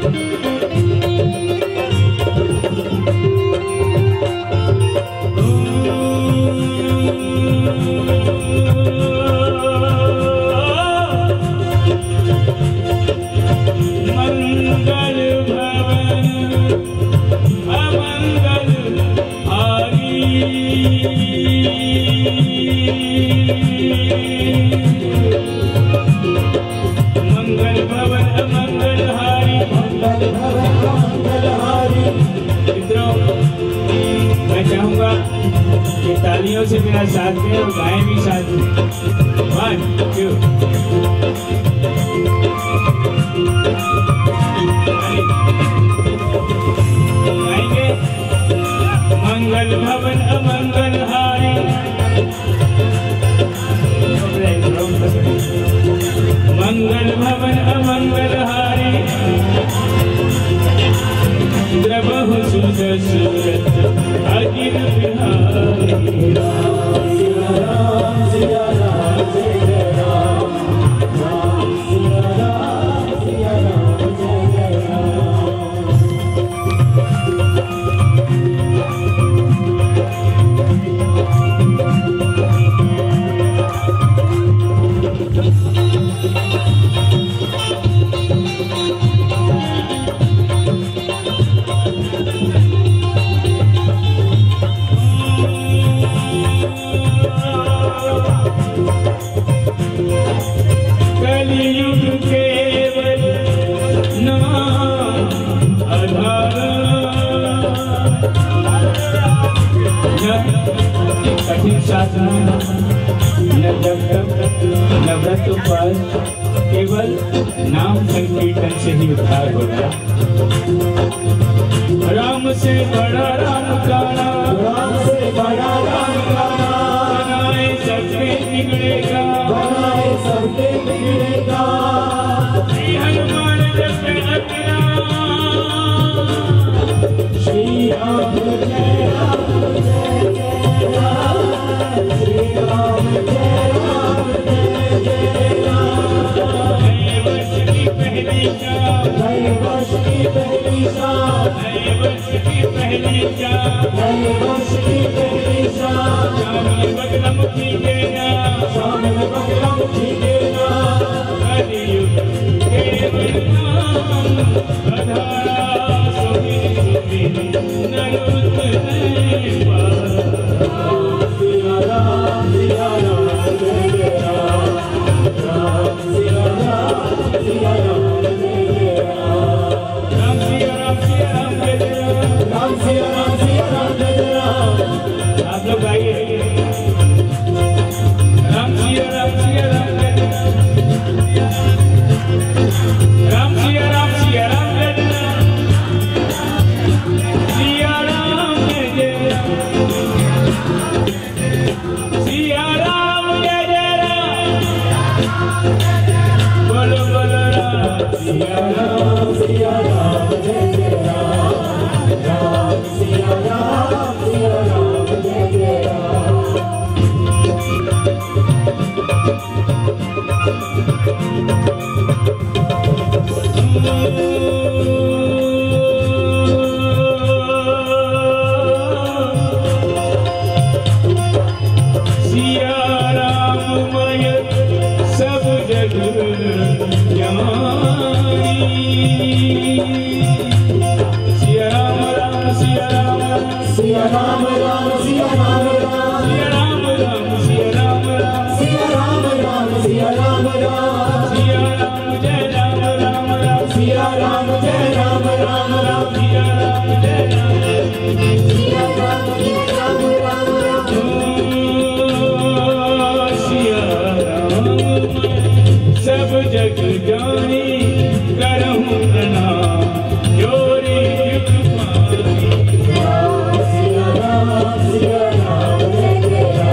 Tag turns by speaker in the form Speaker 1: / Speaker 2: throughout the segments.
Speaker 1: तालियों से मेरा साथ में और गाएं भी साथ में। 1 2 गाएंगे। मंगल भवन अमंगल हारी, मंगल भवन अमंगल हारी, द्रवहु सुंदर सूरत अगिर बिहारी। राम सिया राम सिया राम जय जय राम, राम सिया राम सिया राम जय जय नवरत उपास केवल नाम संकीर्तन से ही उद्धार होगा। राम से बड़ा राम का नाम, राम से बड़ा राम का नाम, बनाए सबके बिगड़ेगा, बनाए सबके बिगड़ेगा। श्री हनुमान जपे अपना, श्री राम जय राम जय जय राम, श्री राम जय राम जय जय राम। नए वर्ष की पहली शाम, नए वर्ष की पहली शाम, नए वर्ष की पहली शाम, नए वर्ष की पहली शाम। शाम में बगलामुखी के नाम, शाम में बगलामुखी के नाम, कलियुग केवल नाम आधारा। सोमी सोमी नरुत सिया राम सिया राम जय जय राम, राम सिया राम सिया राम जय जय राम। राम सिया राम सिया राम जय जय राम, राम सिया राम सिया राम जय जय राम। आप लोग गाइए। राम सिया राम सिया राम जय जय राम, राम सिया राम सिया राम जय जय राम, सिया राम जय जय राम, सिया राम जय जय राम। बोलो बोलो राम सिया राम सिया राम जय जय राम, राम सिया राम जय जय राम। सिया राम मय सब जग जानी, सिया राम राम सिया राम राम, सिया राम राम सिया राम राम, सिया राम राम सिया राम राम, सिया राम राम सिया राम राम, सिया राम जय राम राम राम, सिया राम जय राम राम राम, सिया राम जय राम, सिया राम जय राम राम राम। सिया राम सब जग जानी, करहूं प्रणाम जोरी युग पानी। सिया राम जय जय राम,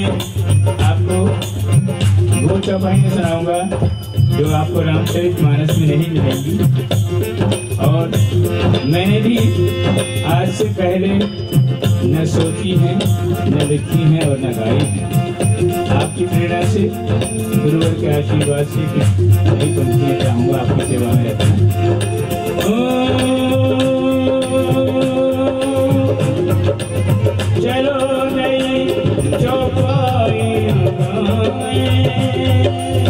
Speaker 2: मैं आपको वो चौपाइयाँ सुनाऊंगा जो आपको रामचरितमानस में नहीं मिलेंगी। और मैंने भी आज से पहले न सोची है, न लिखी है और न गाई है। आपकी प्रेरणा से, गुरुवर के आशीर्वाद से एक पंक्तियाँ चाहूँगा आपकी सेवा में रखना। चलो नई चौपाइयाँ गाएं,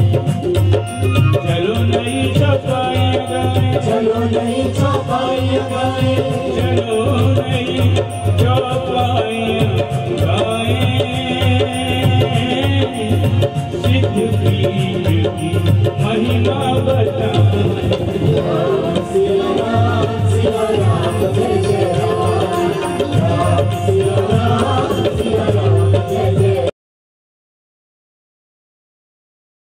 Speaker 2: चलो नई चौपाइयाँ गाएं,
Speaker 1: चलो नई चौपाइयाँ गाएं,
Speaker 2: चलो नई चौपाइयाँ गाएं, सिद्ध की